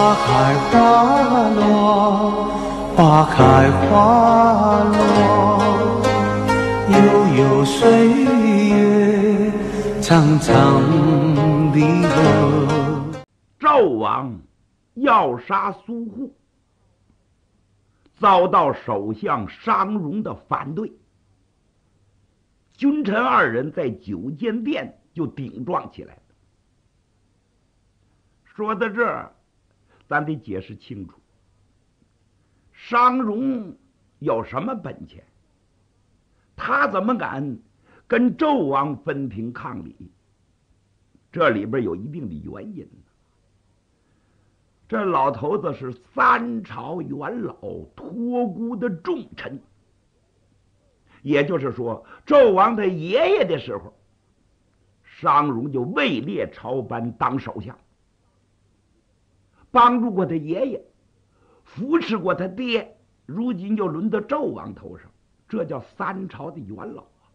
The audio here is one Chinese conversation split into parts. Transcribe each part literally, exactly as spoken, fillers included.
花开花落，花开花落，悠悠岁月，长长的河。 纣王要杀苏护，遭到首相商容的反对，君臣二人在九间殿就顶撞起来了。说到这儿，咱得解释清楚，商容有什么本钱？他怎么敢跟纣王分庭抗礼？这里边有一定的原因。这老头子是三朝元老托孤的重臣，也就是说，纣王他爷爷的时候，商容就位列朝班当首相，帮助过他爷爷，扶持过他爹，如今就轮到纣王头上，这叫三朝的元老啊。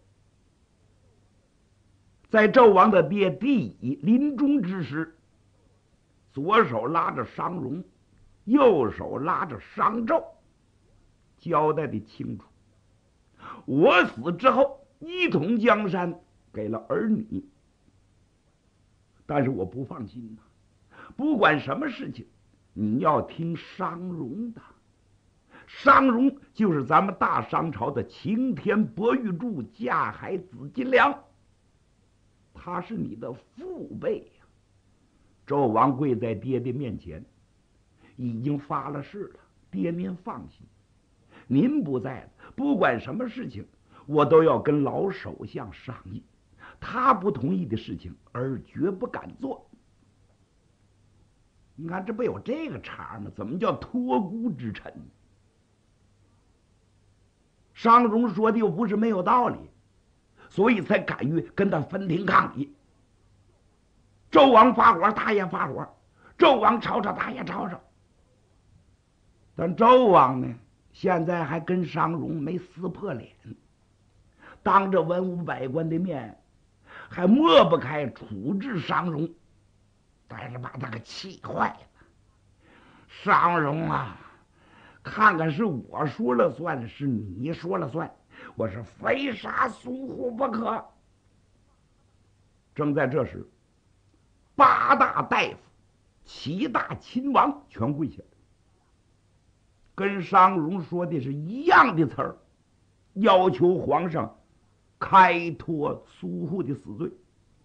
在纣王的爹帝乙临终之时，左手拉着商容，右手拉着商纣，交代的清楚。我死之后，一统江山给了儿女，但是我不放心呐、啊，不管什么事情，你要听商容的。商容就是咱们大商朝的擎天博玉柱，架海紫金梁，他是你的父辈呀、啊。纣王跪在爹爹面前，已经发了誓了，爹您放心，您不在了，不管什么事情，我都要跟老首相商议，他不同意的事情，儿绝不敢做。你看这不有这个茬吗？怎么叫托孤之臣？商容说的又不是没有道理，所以才敢于跟他分庭抗礼。纣王发火，他也发火；纣王吵吵，他也吵吵。但纣王呢，现在还跟商容没撕破脸，当着文武百官的面，还抹不开处置商容，但是把他给气坏了。商容啊，看看是我说了算，是你说了算，我是非杀苏护不可。正在这时，八大大夫、七大亲王全跪下了，跟商容说的是一样的词儿，要求皇上开脱苏护的死罪。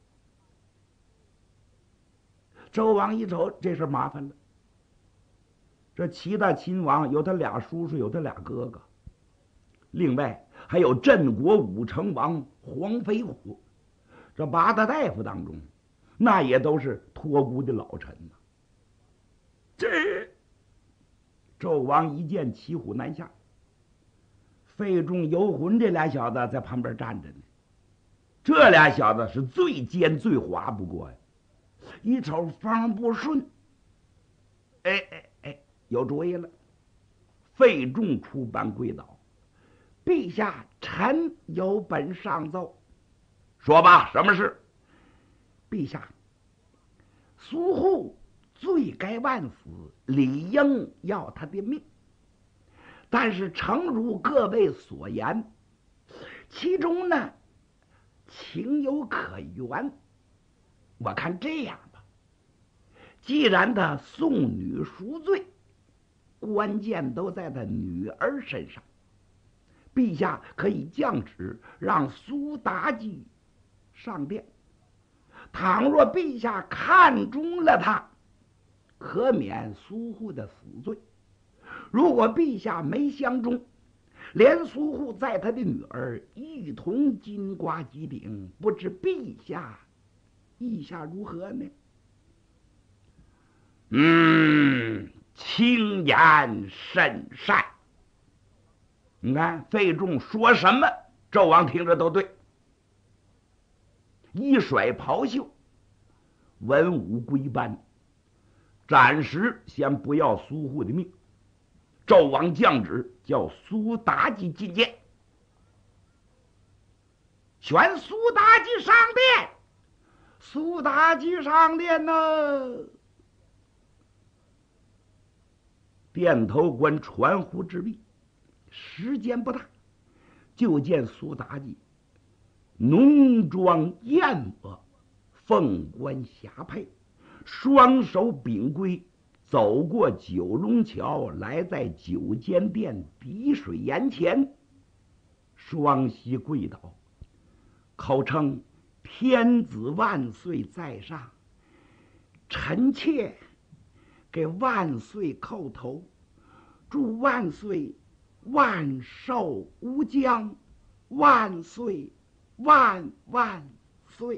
纣王一瞅，这事麻烦了。这七大亲王有他俩叔叔，有他俩哥哥，另外还有镇国武成王黄飞虎。这八大大夫当中，那也都是托孤的老臣呐、啊。这纣王一见骑虎难下，费仲、游魂这俩小子在旁边站着呢。这俩小子是最奸最滑不过呀，一瞅风不顺，哎哎哎，有主意了。费仲出班跪倒：“陛下，臣有本上奏。”说吧，什么事？陛下，苏护罪该万死，理应要他的命。但是诚如各位所言，其中呢情有可原。我看这样吧，既然他送女赎罪，关键都在他女儿身上，陛下可以降旨让苏妲己上殿。倘若陛下看中了他，可免苏护的死罪；如果陛下没相中，连苏护在他的女儿一同金瓜击顶，不知陛下意下如何呢？嗯，轻言甚善。你看费仲说什么，纣王听着都对。一甩袍袖，文武归班，暂时先不要苏护的命。纣王降旨叫苏妲己觐见，选苏妲己上殿。苏妲己上殿呢， 殿头官传呼之毕，时间不大，就见苏妲己浓妆艳抹，凤冠霞帔，双手秉圭，走过九龙桥，来在九间殿滴水岩前，双膝跪倒，口称天子万岁在上，臣妾给万岁叩头，祝万岁万寿无疆，万岁万万岁。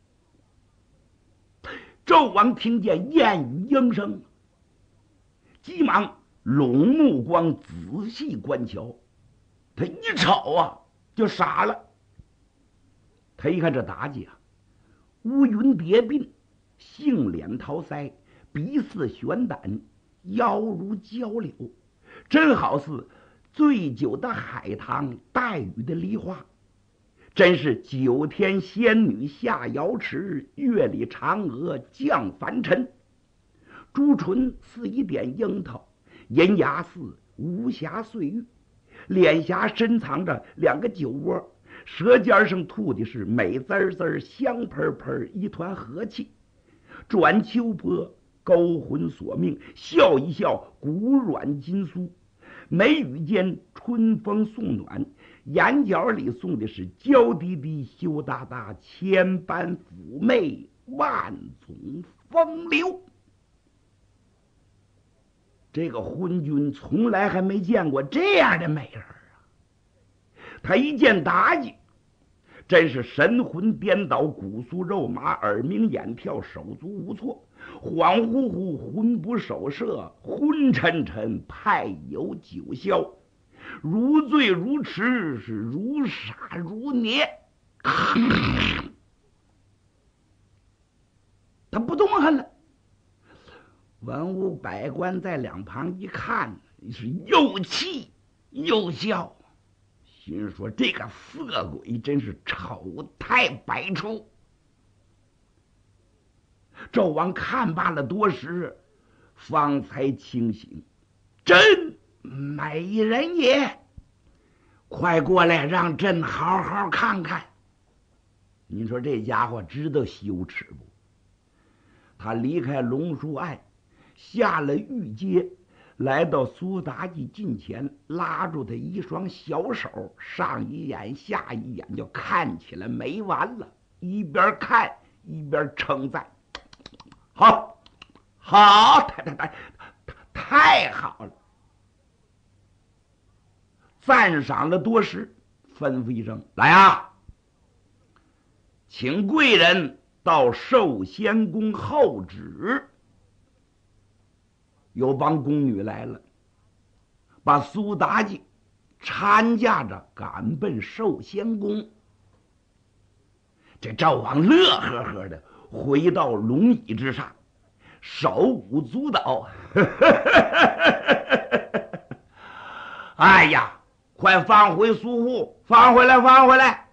纣王听见燕语应声，急忙拢目光仔细观瞧，他一瞅啊就傻了。他一看这妲己啊，乌云叠鬓，杏脸桃腮，鼻似悬胆，腰如焦柳，真好似醉酒的海棠，带雨的梨花，真是九天仙女下瑶池，月里嫦娥降凡尘。朱唇似一点樱桃，银牙似无暇碎玉，脸颊深藏着两个酒窝，舌尖上吐的是美滋滋香喷喷一团和气。转秋波勾魂索命，笑一笑骨软筋酥，眉宇间春风送暖，眼角里送的是娇滴滴羞答答，千般妩媚万种风流。这个昏君从来还没见过这样的美人啊！他一见妲己，真是神魂颠倒，骨酥肉麻，耳鸣眼跳，手足无措，恍惚惚，魂不守舍，昏沉沉，派有九霄，如醉如痴，是如傻如捏。他不动弹了。文武百官在两旁一看，是又气又笑，心说这个色鬼真是丑态百出。纣王看罢了多时，方才清醒，真美人也，快过来让朕好好看看。你说这家伙知道羞耻不？他离开龙书案，下了御阶，来到苏妲己近前，拉住他一双小手，上一眼下一眼，就看起来没完了，一边看一边称赞：好，好，太太太太好了！赞赏了多时，吩咐一声：来啊，请贵人到寿仙宫候旨。有帮宫女来了，把苏妲己搀驾着赶奔寿仙宫。这赵王乐呵呵的回到龙椅之上，手舞足蹈。哎呀，快放回苏护，放回来，放回来！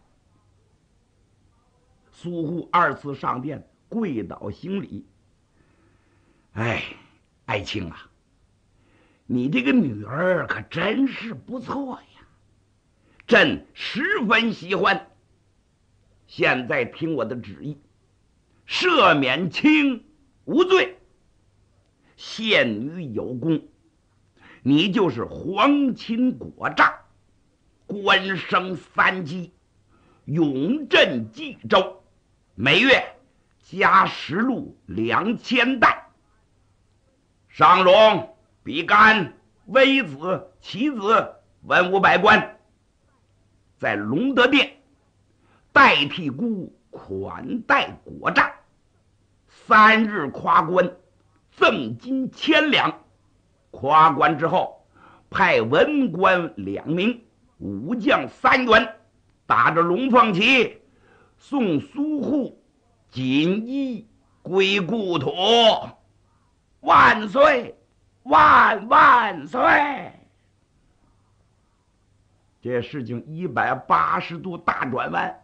苏护二次上殿，跪倒行礼。哎，爱卿啊，你这个女儿可真是不错呀，朕十分喜欢。现在听我的旨意，赦免卿无罪，献女有功，你就是皇亲国丈，官升三级，永镇冀州，每月加食禄两千担。上荣、比干、微子、棋子、文武百官，在隆德殿代替姑款待国丈，三日夸官，赠金千两。夸官之后，派文官两名，武将三员，打着龙凤旗，送苏护锦衣归故土。万岁，万万岁！这事情一百八十度大转弯。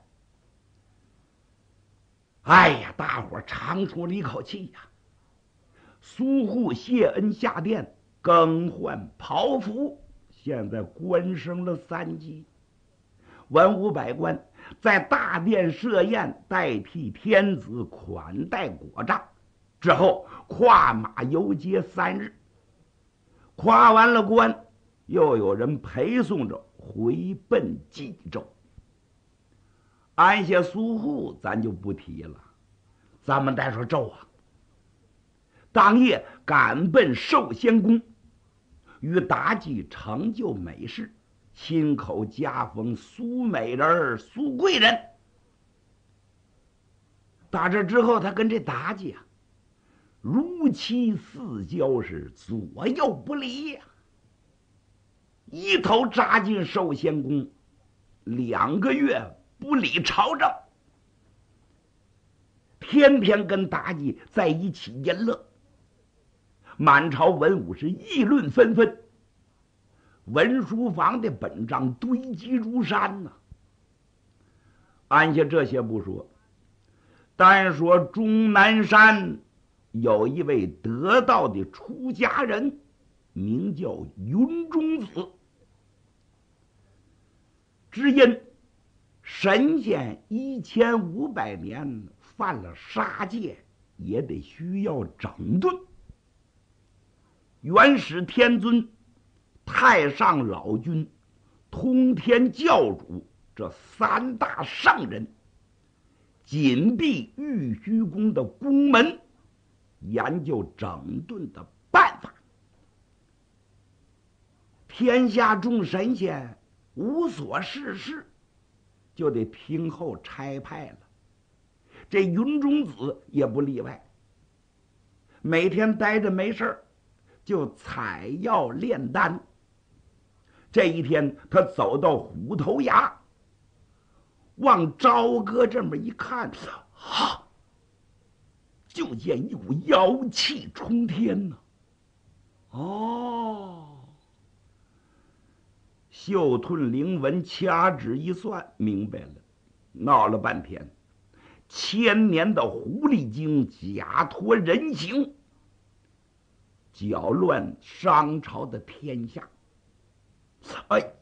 哎呀，大伙儿长出了一口气呀！苏护谢恩下殿， 更换袍服，现在官升了三级。文武百官在大殿设宴，代替天子款待国丈，之后跨马游街三日，跨完了关，又有人陪送着回奔冀州。安下苏护咱就不提了，咱们再说纣王。当夜赶奔寿仙宫，与妲己成就美事，亲口加封苏美人、苏贵人。打这之后，他跟这妲己啊，如漆似胶，是左右不离呀、啊。一头扎进寿仙宫，两个月不理朝政，天天跟妲己在一起淫乐。满朝文武是议论纷纷，文书房的本章堆积如山呐、啊。按下这些不说，单说终南山有一位得道的出家人，名叫云中子。只因神仙一千五百年犯了杀戒，也得需要整顿。元始天尊、太上老君、通天教主这三大圣人紧闭玉虚宫的宫门，研究整顿的办法。天下众神仙无所事事，就得听候差派了。这云中子也不例外，每天待着没事儿就采药炼丹。这一天，他走到虎头崖，往朝歌这么一看，哈，就见一股妖气冲天呐、啊！哦，袖吞灵纹，掐指一算，明白了。闹了半天，千年的狐狸精假托人形，搅乱商朝的天下。哎呀，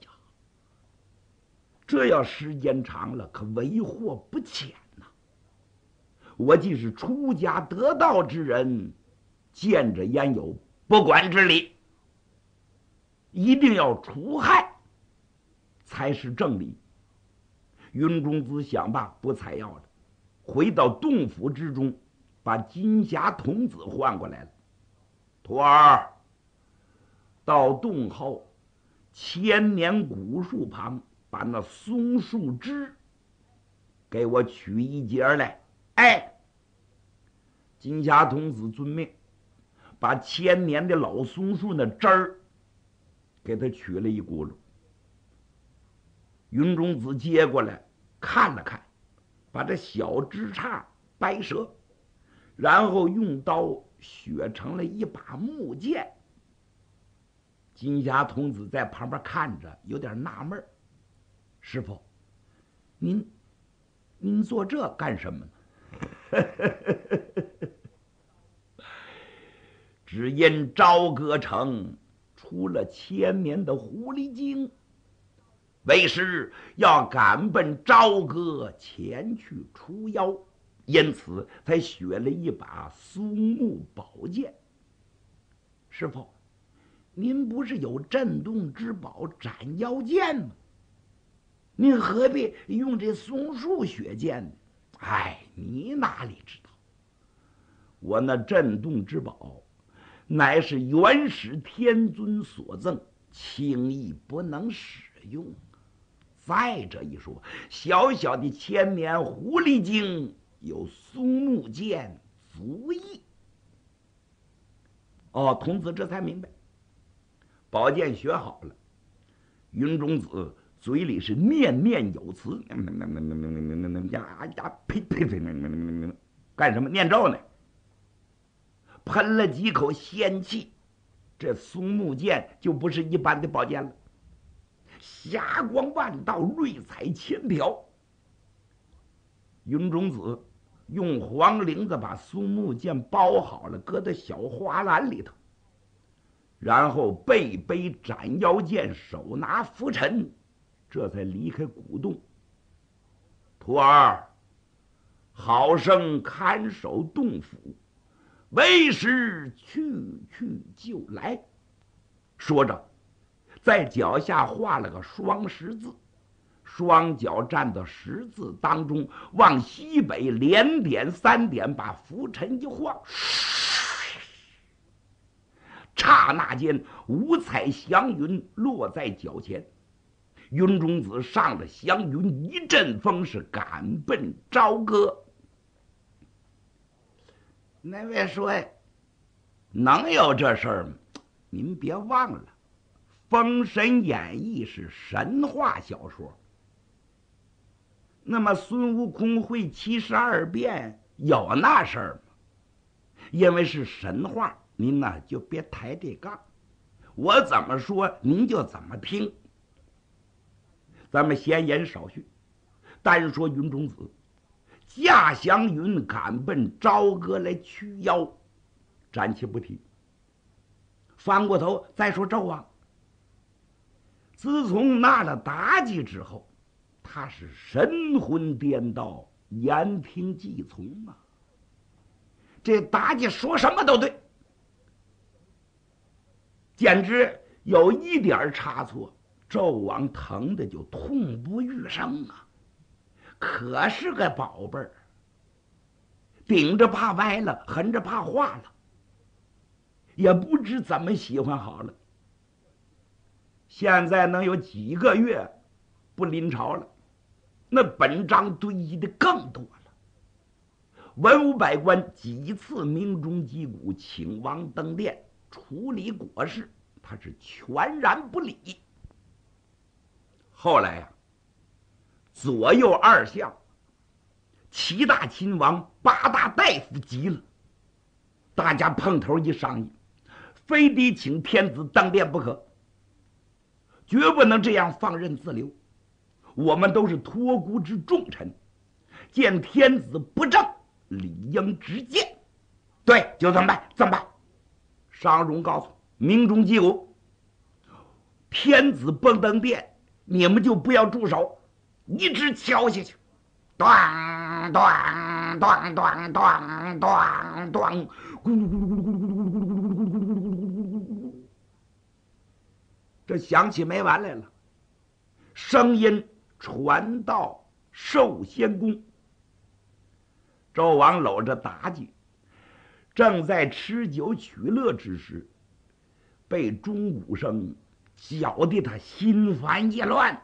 这要时间长了，可为祸不浅呐、啊！我既是出家得道之人，见着焉有不管之理？一定要除害，才是正理。云中子想罢，不采药了，回到洞府之中，把金霞童子唤过来了。徒儿，到洞后千年古树旁，把那松树枝给我取一截来。哎，金霞童子遵命，把千年的老松树那枝儿给他取了一轱辘。云中子接过来看了看，把这小枝杈掰折，然后用刀削成了一把木剑。金霞童子在旁边看着，有点纳闷：师傅，您您做这干什么呢？只因朝歌城出了千年的狐狸精，为师要赶奔朝歌前去除妖，因此才学了一把松木宝剑。师傅，您不是有镇洞之宝斩妖剑吗？您何必用这松树血剑呢？哎，你哪里知道，我那镇洞之宝乃是元始天尊所赠，轻易不能使用。再者一说，小小的千年狐狸精有松木剑足矣。哦，童子这才明白，宝剑学好了，云中子嘴里是念念有词，呀呀呸呸呸，干什么？念咒呢？喷了几口仙气，这松木剑就不是一般的宝剑了，霞光万道，瑞彩千条。云中子用黄绫子把松木剑包好了，搁在小花篮里头， 然后背背斩腰剑，手拿拂尘，这才离开古洞。徒儿，好生看守洞府，为时去去就来。说着，在脚下画了个双十字，双脚站到十字当中，往西北连点三点，把拂尘一晃，刹那间五彩祥云落在脚前。云中子上了祥云，一阵风是赶奔朝歌。那位说，能有这事儿吗？您别忘了，《封神演义》是神话小说，那么孙悟空会七十二变有那事儿吗？因为是神话，您呢就别抬这杠，我怎么说您就怎么听。咱们闲言少叙，单说云中子驾祥云赶奔朝歌来驱妖，暂且不提。翻过头再说纣王，自从纳了妲己之后，他是神魂颠倒，言听计从啊。这妲己说什么都对，简直有一点差错，纣王疼的就痛不欲生啊！可是个宝贝儿，顶着怕歪了，横着怕化了，也不知怎么喜欢好了。现在能有几个月不临朝了，那本章堆积的更多了。文武百官几次鸣钟击鼓，请王登殿处理国事，他是全然不理。后来呀、啊，左右二相、七大亲王、八大大夫急了，大家碰头一商议，非得请天子登殿不可，绝不能这样放任自流。我们都是托孤之重臣，见天子不正，理应直谏。对，就这么办，这么办。商容告诉鸣钟击鼓，天子不登殿，你们就不要住手，一直敲下去，咚咚咚咚咚咚咚，咕噜咕噜咕噜咕噜咕噜咕噜咕噜咕噜咕噜咕噜，这响起没完来了。声音传到寿仙宫，纣王搂着妲己，正在吃酒取乐之时，被钟鼓声搅得他心烦意乱。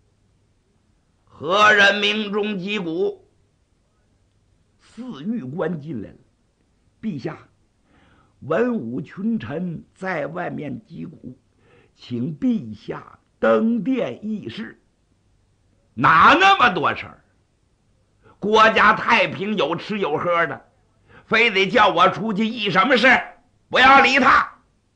何人鸣钟击鼓？四御官进来了。陛下，文武群臣在外面击鼓，请陛下登殿议事。哪那么多事儿？国家太平，有吃有喝的，非得叫我出去议什么事？不要理他。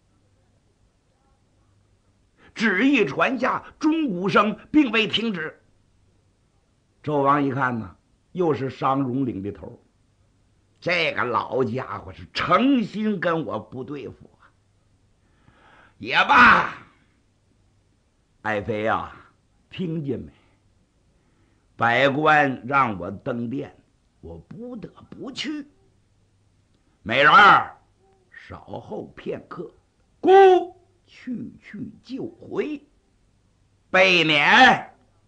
旨意传下，钟鼓声并未停止。纣王一看呢，又是商容领的头，这个老家伙是诚心跟我不对付啊。也罢，爱妃啊，听见没？百官让我登殿，我不得不去。美人儿，稍后片刻，孤去去就回。备撵。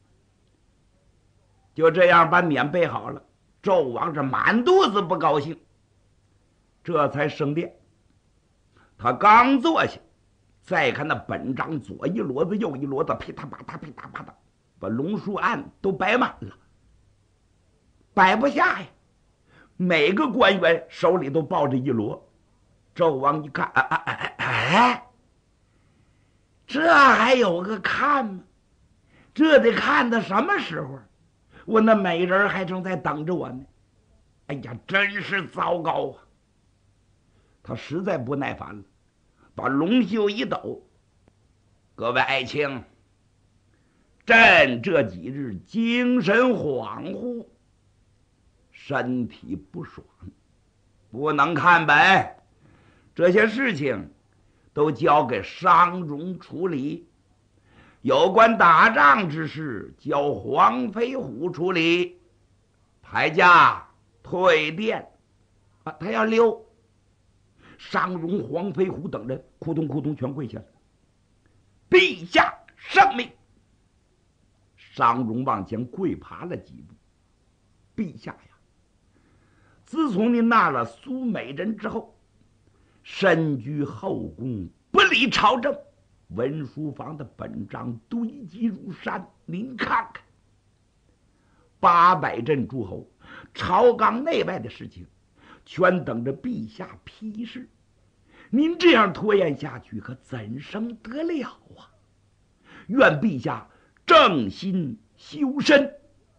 就这样把撵备好了，纣王这满肚子不高兴，这才升殿。他刚坐下，再看那本章左一摞子右一摞子，噼嗒啪嗒噼嗒啪嗒，把龙书案都摆满了，摆不下呀。每个官员手里都抱着一摞。纣王一看，哎哎哎哎，这还有个看吗？这得看到什么时候？我那美人还正在等着我呢。哎呀，真是糟糕啊！他实在不耐烦了，把龙袖一抖：“各位爱卿，朕这几日精神恍惚，身体不爽，不能看本。这些事情都交给商容处理，有关打仗之事交黄飞虎处理。排家退殿啊，他要溜。商容、黄飞虎等人扑通扑通全跪下了。陛下圣命。商容往前跪爬了几步。陛下呀，自从您纳了苏美人之后，身居后宫，不理朝政，文书房的本账堆积如山，您看看，八百镇诸侯朝纲内外的事情，全等着陛下批示。您这样拖延下去，可怎生得了啊？愿陛下正心修身，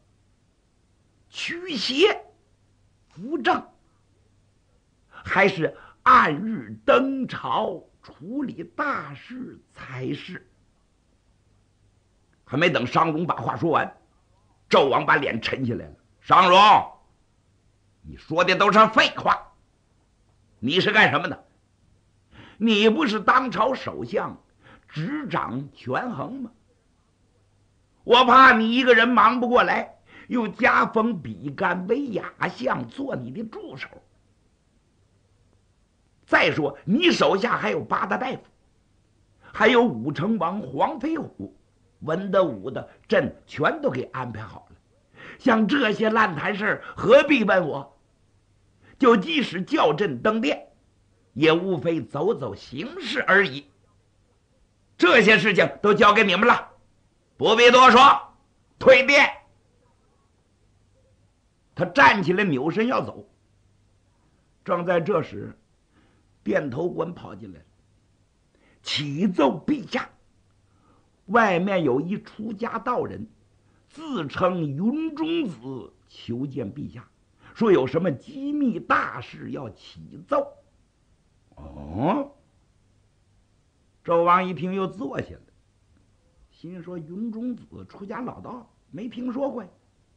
驱邪扶正，还是按日登朝处理大事才是。还没等商容把话说完，纣王把脸沉下来了。商容，你说的都是废话。你是干什么的？你不是当朝首相，执掌权衡吗？我怕你一个人忙不过来，又加封比干为亚相，做你的助手。再说你手下还有八大大夫，还有武成王黄飞虎、文德武的朕全都给安排好了。像这些烂摊事何必问我？就即使叫朕登殿，也无非走走形式而已。这些事情都交给你们了，不必多说，退殿。他站起来扭身要走，正在这时，殿头官跑进来了，启奏陛下，外面有一出家道人，自称云中子，求见陛下，说有什么机密大事要启奏。哦，纣王一听又坐下了，心说云中子出家老道，没听说过呀。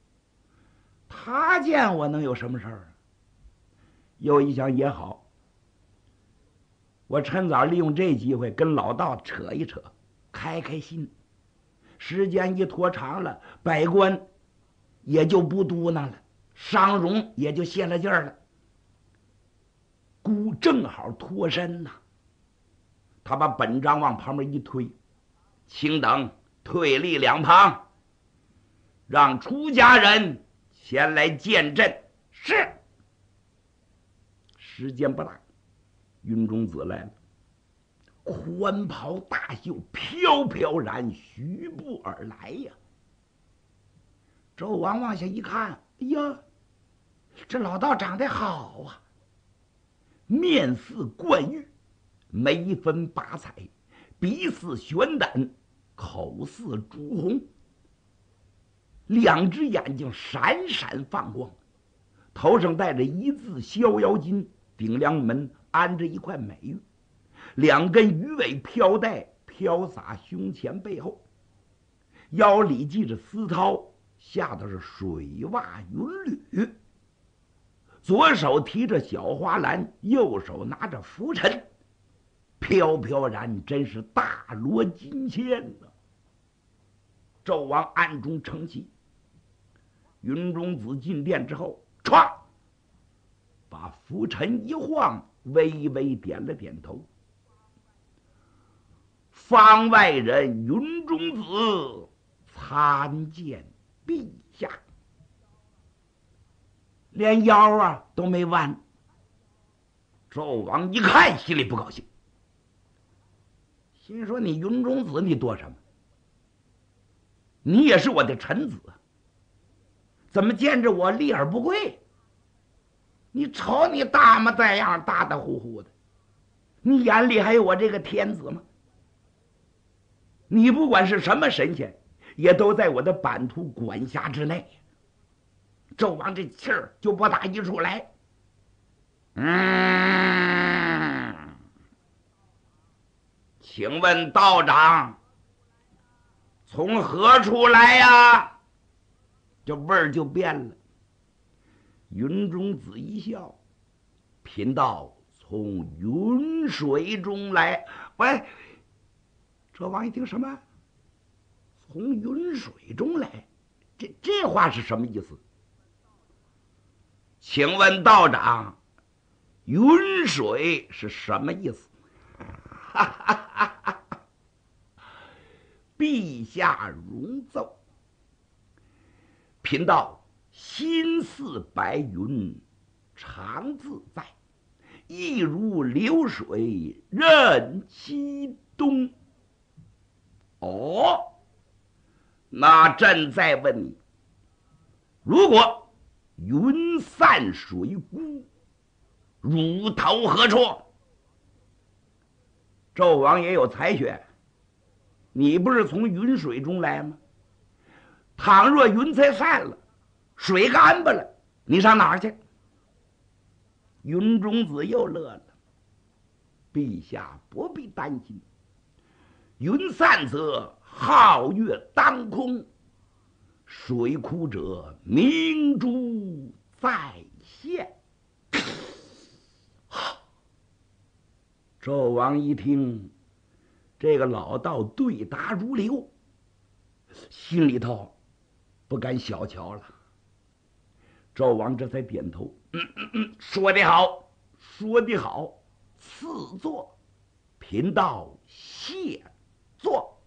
他见我能有什么事儿啊？又一想也好，我趁早利用这机会跟老道扯一扯，开开心。时间一拖长了，百官也就不嘟囔了，商容也就泄了劲儿了。孤正好脱身呐、啊，他把本章往旁边一推，卿等退立两旁，让出家人前来见朕。是。时间不大，云中子来了，宽袍大袖飘飘然徐步而来呀。纣王往下一看，哎呀，这老道长得好啊，面似冠玉，眉分八彩，鼻似玄胆，口似朱红，两只眼睛闪闪放光，头上戴着一字逍遥巾，顶梁门安着一块美玉，两根鱼尾飘带飘洒胸前背后，腰里系着丝绦，下头是水袜云履，左手提着小花篮，右手拿着拂尘，飘飘然，真是大罗金仙呐、啊！纣王暗中称奇。云中子进殿之后，唰，把拂尘一晃，微微点了点头。方外人云中子参见陛下。连腰啊都没弯。纣王一看，心里不高兴，心说：“你云中子，你多什么？你也是我的臣子，怎么见着我立而不跪？你瞅你大么这样，大大呼呼的，你眼里还有我这个天子吗？你不管是什么神仙，也都在我的版图管辖之内。”纣王这气儿就不打一处来。嗯，请问道长从何处来呀？这味儿就变了。云中子一笑，贫道从云水中来。喂，纣王一听什么？从云水中来，这这话是什么意思？请问道长，云水是什么意思？哈哈哈哈！陛下容奏，贫道心似白云，常自在，亦如流水任其东。哦，那朕再问你，如果云散水孤，汝投何处？纣王也有才学，你不是从云水中来吗？倘若云彩散了，水干巴了，你上哪儿去？云中子又乐了，陛下不必担心，云散则皓月当空，水枯者明珠再现。纣王一听，这个老道对答如流，心里头不敢小瞧了。纣王这才点头，嗯嗯嗯，说得好，说得好，赐座，贫道谢座。